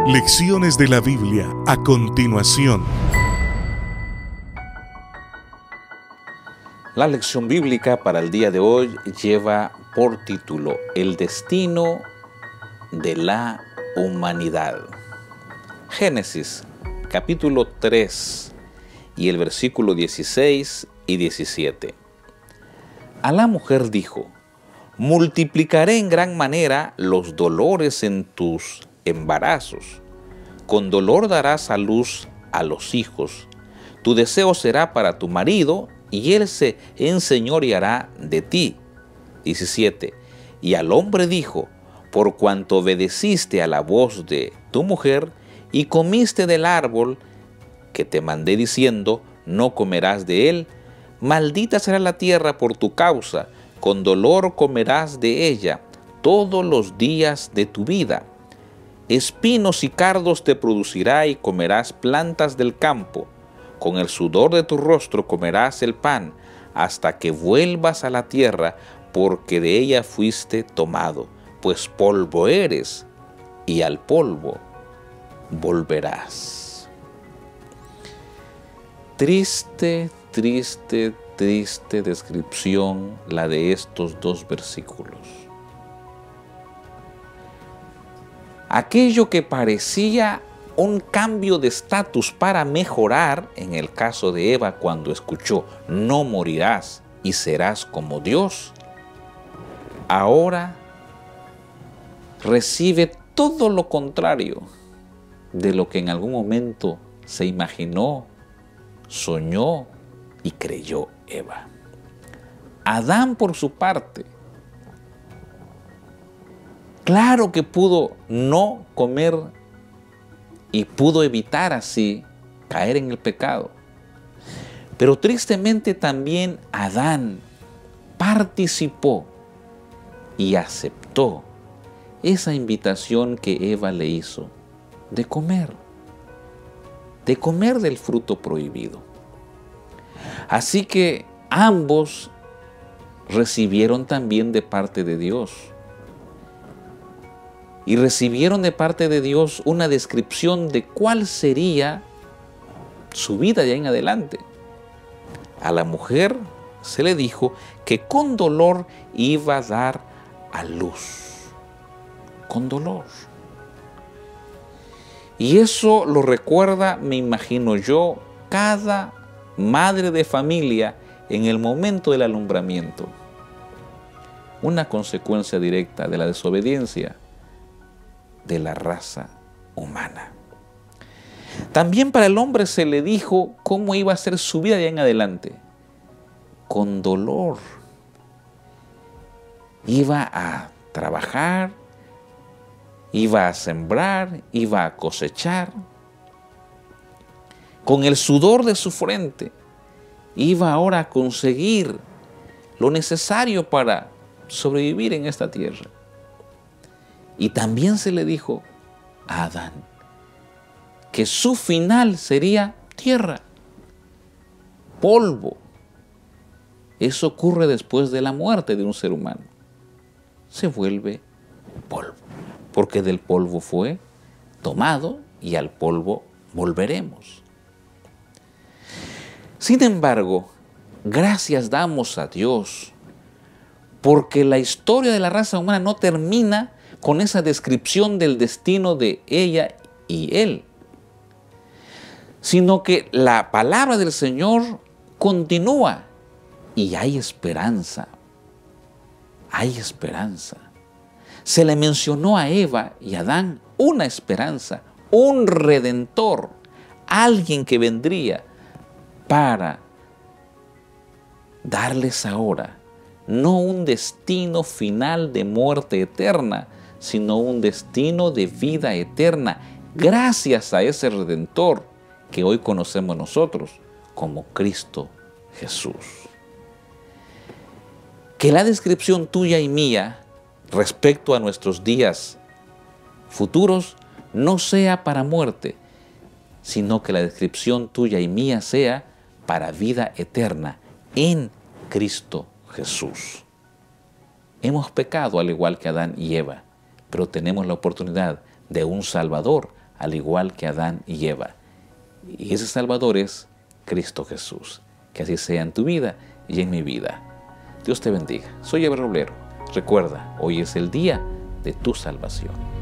Lecciones de la Biblia a continuación. La lección bíblica para el día de hoy lleva por título El destino de la humanidad. Génesis, capítulo 3 y el versículo 16 y 17. A la mujer dijo: multiplicaré en gran manera los dolores en tus embarazos. Con dolor darás a luz a los hijos. Tu deseo será para tu marido, y él se enseñoreará de ti. 17. Y al hombre dijo: por cuanto obedeciste a la voz de tu mujer, y comiste del árbol que te mandé diciendo, no comerás de él, maldita será la tierra por tu causa, con dolor comerás de ella todos los días de tu vida. Espinos y cardos te producirá y comerás plantas del campo. Con el sudor de tu rostro comerás el pan, hasta que vuelvas a la tierra, porque de ella fuiste tomado, pues polvo eres, y al polvo volverás. Triste, triste, triste descripción la de estos dos versículos. Aquello que parecía un cambio de estatus para mejorar, en el caso de Eva cuando escuchó no morirás y serás como Dios, ahora recibe todo lo contrario de lo que en algún momento se imaginó, soñó y creyó Eva. Adán, por su parte, claro que pudo no comer y pudo evitar así caer en el pecado. Pero tristemente también Adán participó y aceptó esa invitación que Eva le hizo de comer del fruto prohibido. Así que ambos recibieron también de parte de Dios. Y recibieron de parte de Dios una descripción de cuál sería su vida de ahí en adelante. A la mujer se le dijo que con dolor iba a dar a luz. Con dolor. Y eso lo recuerda, me imagino yo, cada madre de familia en el momento del alumbramiento. Una consecuencia directa de la desobediencia de la raza humana. También para el hombre se le dijo cómo iba a ser su vida de ahí en adelante. Con dolor. Iba a trabajar, iba a sembrar, iba a cosechar. Con el sudor de su frente, iba ahora a conseguir lo necesario para sobrevivir en esta tierra. Y también se le dijo a Adán que su final sería tierra, polvo. Eso ocurre después de la muerte de un ser humano. Se vuelve polvo, porque del polvo fue tomado y al polvo volveremos. Sin embargo, gracias damos a Dios, porque la historia de la raza humana no termina con esa descripción del destino de ella y él, sino que la palabra del Señor continúa y hay esperanza. Hay esperanza. Se le mencionó a Eva y a Adán una esperanza, un redentor, alguien que vendría para darles ahora no un destino final de muerte eterna, sino un destino de vida eterna, gracias a ese Redentor que hoy conocemos nosotros como Cristo Jesús. Que la descripción tuya y mía respecto a nuestros días futuros no sea para muerte, sino que la descripción tuya y mía sea para vida eterna en Cristo Jesús. Hemos pecado al igual que Adán y Eva, pero tenemos la oportunidad de un Salvador al igual que Adán y Eva. Y ese Salvador es Cristo Jesús. Que así sea en tu vida y en mi vida. Dios te bendiga. Soy Eber Roblero. Recuerda, hoy es el día de tu salvación.